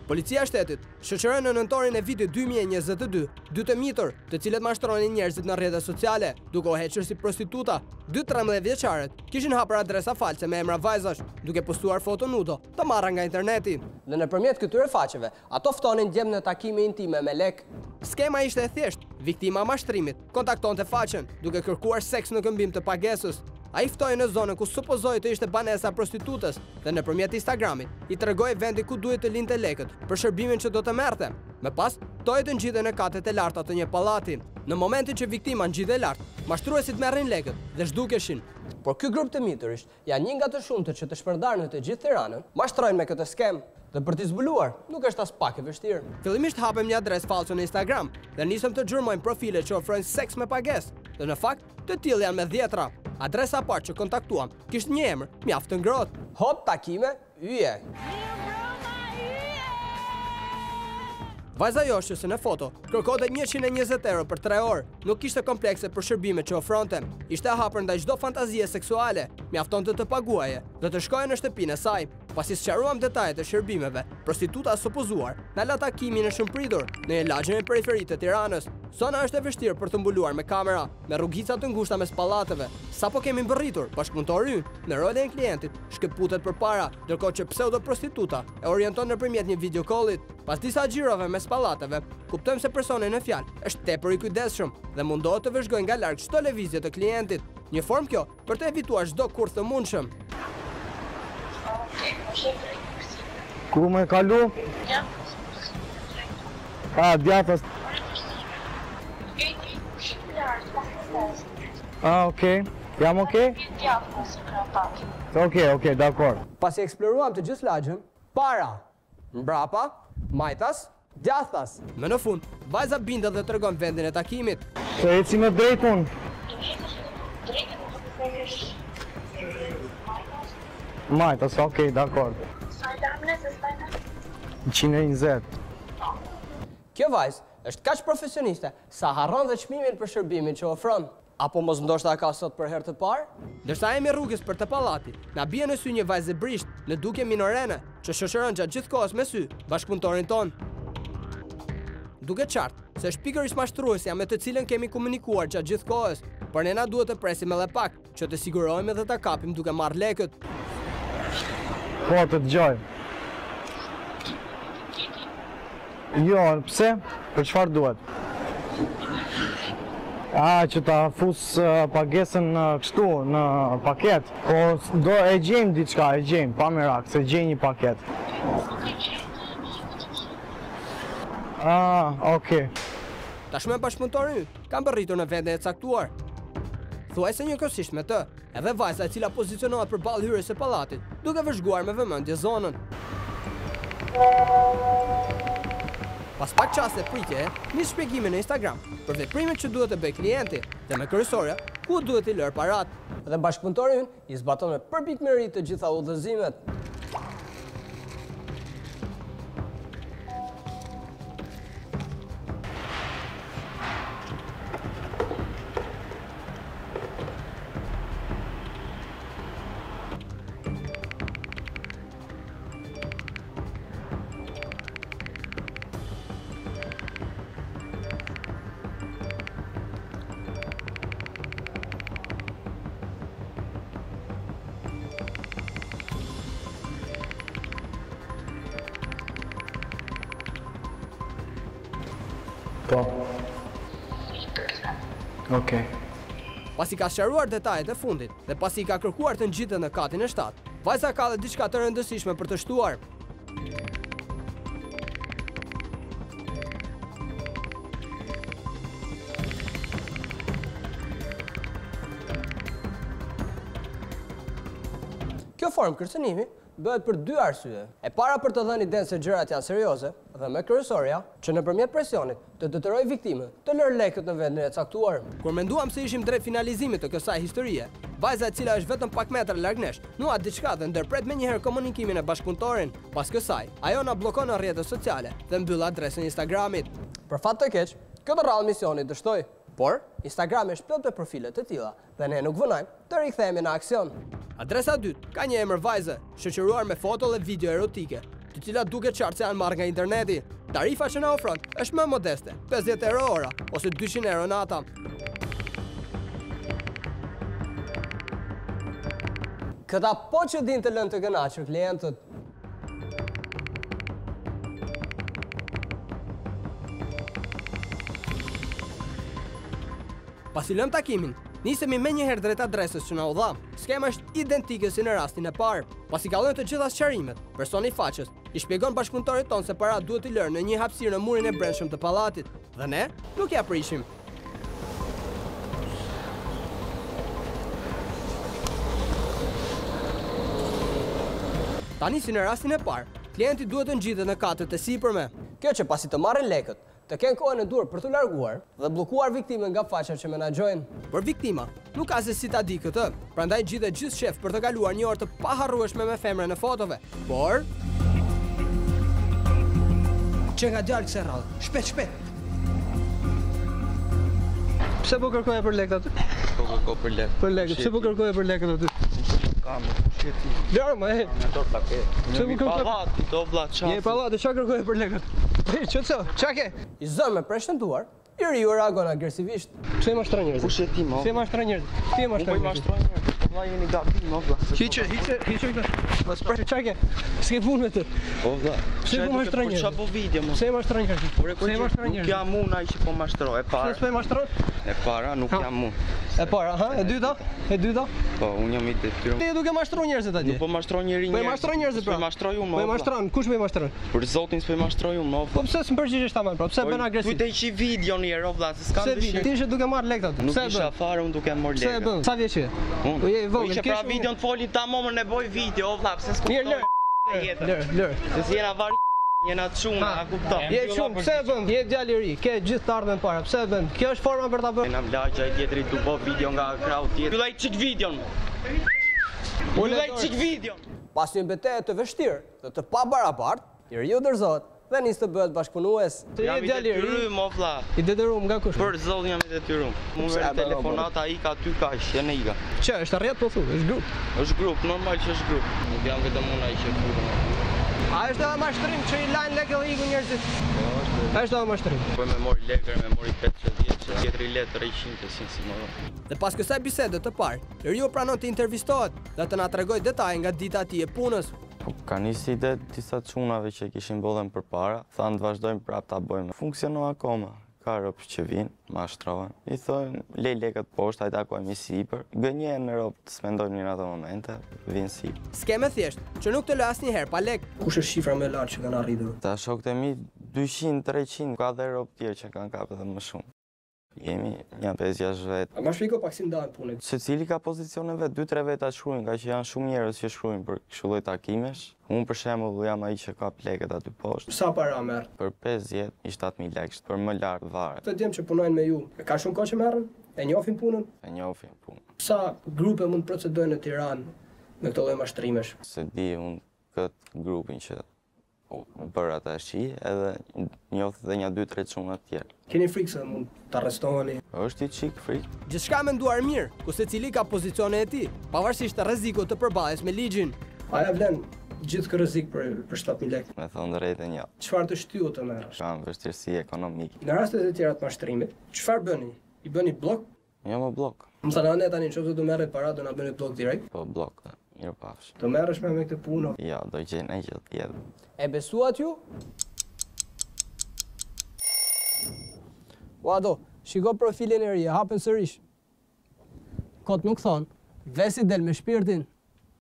Policia e shtetit shoqëroi në nëntorin e vitit 2022 dy të mitur, të cilët mashtronin njerëzit në rrjetet sociale, duke u hequr si prostituta. Dy 13 vjeçaret kishin hapur adresa false me emra vajzash, duke postuar foto nudo të marra nga interneti. Dhe nëpërmjet këtyre faqeve, ato ftonin djem në takime intime me lek. Skema ishte e thjeshtë. Viktima e mashtrimit kontaktonte faqen duke kërkuar seks në këmbim të pagesës. Ai ftoi në zonën ku supozoi të ishte banesa prostitutës dhe nëpërmjet Instagramit i tregoi vendi ku duhet të linte lekët për shërbimin që do të merrte. Më pas, ftoi të ngjitej në katet e larta të një pallati. Në momentin që viktima ngjitej lart, mashtruesit merrin lekët dhe zhdukeshin. Por ky grup të mitërish janë një nga të shumtët që të shpërndarën në të gjithë Tiranën, mashtrojnë me këtë skem. Dhe për t'i zbuluar, nuk është as pak e vështirë. Fillimisht hapem një adresë false në Instagram dhe nisëm të xhurmojmë profile që ofrojnë seks me pagesë. Dhe në fakt, të tillë janë me dhjetra. Adresa e parë që kontaktuam kishte një emër mjaft të ngrohtë. Hop takime, yje. Vajza joshës në foto kërkonte 120 euro për 3 orë. Nuk kishte komplekse për shërbimet që ofronte. Ishte e hapur ndaj çdo fantazie seksuale. Mjaftonte të paguaje dhe të shkojë në shtëpinë e saj. Pasi sqaruam detajet e shërbimeve, prostituta supozuar na la takimin e shëmpritur në një lagje në periferi të Tiranës. Zona është e vështirë për të mbuluar me kamera, me rrugica të ngushta mes pallateve. Sapo kemi mbërritur, bashkëpunëtori ynë në rolin e klientit shkëputet përpara, ndërkohë që pseudo prostituta e orienton nëpërmjet një video callit. Pas disa xhirove mes pallateve, kuptojmë se personi në fjalë është tepër i kujdesshëm dhe mundohet të vëzhgojë nga larg çdo lëvizje të klientit. Një formë kjo për të evituar çdo kurth të mundshëm. Ku me kalu? Djathës. Okej. Jam okej? Okej, dakor. Pasi eksploruam të gjithë lagjen, para, mbrapa, majtas, djathtas. Më në fund, vajza bindet dhe tregon vendin e takimit. Se eci me drejtun? Majtas, okej, dakor. 120. Kjo vajzë është kaq profesioniste sa harron dhe çmimin për shërbimin që ofron. Apo mos ndoshta ka sot për herë të parë? Ndërsa jemi rrugës për të pallatit, na bie në sy një vajzë brisht në dukje minorene, që shoqëron gjatë gjithë kohës me sy bashkëpunëtorin ton. Duket qartë se është pikërisht mashtruesja me të cilën kemi komunikuar gjatë gjithë kohës, por ne na duhet të presim edhe pak, që të sigurohemi dhe ta kapim duke marrë lekët. Po, të dëgjoj. Jo, pse? Për çfarë duhet? Që ta fus pagesën kështu, në paket. Po, do e gjejmë diçka, pa merak, se gjej një paket. Okej. Tashmë bashkëpunëtori kam bërritur në vendin e caktuar. Thuajse njëkohësisht me të, edhe vajza e cila pozicionohet përballë hyrjes së pallatit, duke vëzhguar me vëmendje zonën. Pas pak qaste pritje, nis shpjegimin në Instagram për veprimet që duhet të bëjë klienti dhe me kryesorja ku duhet i lërë parat. Dhe bashkëpunëtori ynë i zbaton me përbitmëri të gjitha udhëzimet. Po. Okej. Pasi ka sqaruar detajet e fundit dhe pasi ka kërkuar të ngjitet në katin e 7, vajza ka dhe diçka të rëndësishme për të shtuar. Kjo formë kërcënimi bëhet për 2 arsye. E para për të dhënë idenë se gjërat janë serioze dhe me kryesorja që nëpërmjet presionit të detyroj viktimën të lërë lekët në vendin e caktuar. Kur menduam se ishim drejt finalizimit të kësaj historie, vajza e cila është vetëm pak metra larg nesh, nuhat diçka dhe ndërpret menjëherë komunikimin e bashkëpunëtorin. Pas kësaj, ajo na bllokon në rrjetet sociale dhe mbyll adresën e Instagramit. Për fat të keq, këtë rrallë misioni dështoi. Por, Instagram është plot me profile të tilla dhe ne nuk vënojmë të rikthehemi në aksion. Adresa 2 ka një emër vajze, shoqëruar me foto dhe video erotike. të cilat duket qartë se janë marrë nga interneti. Tarifa që na ofron është më modeste, 50 euro ora ose 200 euro nata. Këta po që din të lënë të kënaqur klientët. Pasi lëm takimin, nisemi me njëherë drejt adresës që na u dha. Skema është identike si në rastin e parë. Pasi kallojnë të gjitha sqarimet, personi i faqes i shpjegon bashkëpunëtorit tonë se para duhet i lërë në një hapësirë në murin e brendshëm të pallatit. Dhe ne nuk ja prishim. Tani si në rastin e parë, klienti duhet të ngjitet në katët e sipërme. Kjo që pasi të marrin lekët, të kenë kohën e dur për të larguar dhe bllokuar viktimën nga faqja që menaxhojnë. Por viktima nuk ka se si ta di këtë, prandaj gjitet gjithë shef për të kaluar një orë të paharrueshme me femrën në fotove. Por që nga djalë kësaj rradhe. Shpejt. Pse po kërkoje për lekët aty? Po kërkoj për lekë. Për lekët. Pse po kërkoje për lekët aty? Kam sheti. Lërë më, Në dorë paketë. Pse po kërkoje? Pallati, do vlla çfarë? Je pallati, çfarë kërkoje për lekët? Ç'a ke? i zënë me preshtentuar, i riu reagon agresivisht. Pse ma shtron njerëzit? Kush e ti më? Pse ma shtron njerëzit? Ti ma Po shtron i njerëzit. mashtron njerëz. Po vlla jeni gabim më vlla. Hiqe këtë. Mos për ç'a ke? S'ke punë me të. Po vlla. Pse po mashtron njerëzit? Çfarë po video më? Pse ma shtron njerëzit? Pse ma shtron Nuk njerëzit? jam unë ai që po mashtroj, e para. Pse ma shtron? E para nuk jam unë. E para, ha? E dyta? E dyta? Po unë jam i detyruar. Ti duke mashtruar njerëzit atje. Nuk po mashtron njëri Po i njerëz. mashtron njerëzit pra. Po i mashtroj unë Po i më. mashtron. Kush më i mashtron? Për zotin s'po i mashtroj unë më. Po pse s'm përgjigjesh tamam pra? Pse bën agresiv? Kujtej që video një herë vlla, se s'kam Pse vjen? Ti ishe duke marrë lekë aty. Nuk Pse isha bën? fare unë duke marr Pse lekë. bën? Sa vjeç je? Unë. Po je i Po vogël. ishe pra videon foli tamam ne boj video, o vlla, pse s'kuptoj. Mirë, lër. Se si jena vari jena çuna, a kupton? Je shumë, pse bën? Je djalë i ri, ke gjithë të ardhmen para. Pse bën? Kjo është forma për ta bërë. Jena mlaqja e tjetrit du bo video nga krau tjetër. Pyllaj qik videon. Pyllaj qik videon. Pas një betejë të vështirë dhe të pabarabartë, i riu dorëzohet dhe nis të bëhet bashkëpunues. Ti je Jam i djalë i ri, detyruar mo vlla. i detyruar nga kush? Për zotin jam i detyruar. Mu merr telefonata i ka ty kaq, jene i ka. Çe, është rrjet po thu, është grup. Është grup, normal që është grup. Nuk jam vetëm unë ai që futem. A është edhe mashtrim që i lajnë lekë dhe iku njerëzit? A është edhe mashtrim? Po me mori lekër, me mori 50, tjetri let 300 si moro. Dhe pas kësaj bisede të parë, i riu pranon të intervistohet dhe të na tregoj detaje nga dita e tij e punës. Po ka nisi ide disa çunave që kishin bollën përpara, thanë të vazhdojmë prapë ta bëjmë. Funksionon akoma. Ka rob që vinë, mashtrohen. I thonë, lej lekët poshtë, hajde takojmë i sipër. Gënjen në rob të smendojmë në ato momente, vinë sipër. Skeme thjesht, që nuk të lë asnjëherë pa lek. Kush është shifra më e lartë që kanë arritur? Ta shokët e mi 200-300, ka dhe rob tjerë që kanë kapë edhe më shumë. Jemi një 5-6 vetë. A ma shpjego pak si ndahen punët? Se cili ka pozicione vetë, 2-3 veta shkruajnë, ka që janë shumë njerëz që shkruajnë për kështu lloj takimesh. Unë për shembull jam ai që ka lekët aty poshtë. Sa para merr? Për 50 i 7.000 lekë, për më lart varet. Të djem që punojnë me ju. Ka shumë kohë që merren? E njohin punën? E njohin punë. Sa grupe mund procedojnë në Tiranë me këto lloj mashtrimesh? Se di unë këtë grupin që bërë ata shi, edhe njohë dhe një 2-3 çuna tjerë. Keni frikë se mund të arrestoheni? Është i çik frikë. Gjithçka menduar mirë, ku secili ka pozicione e tij, pavarësisht të rrezikut të përballjes me ligjin. A ja vlen gjithë kë rrezik për 7.000 lekë? Me thonë drejtën ja, Çfarë të shtyhu të merresh? kam vështirësi ekonomike. Në rastet e tjera të mashtrimit, çfarë bëni? I bëni blok? Jo më blok, Më thënë ne tani nëse do merret para do na bëni blok direkt? po blok, mirë pafsh. Do merresh me këtë punë? Ja, do gjenë e gjithë tjetër. E besuat ju? Uado, shiko profilin e ri, e hapen sërish. Kot nuk thonë, vesi del me shpirtin.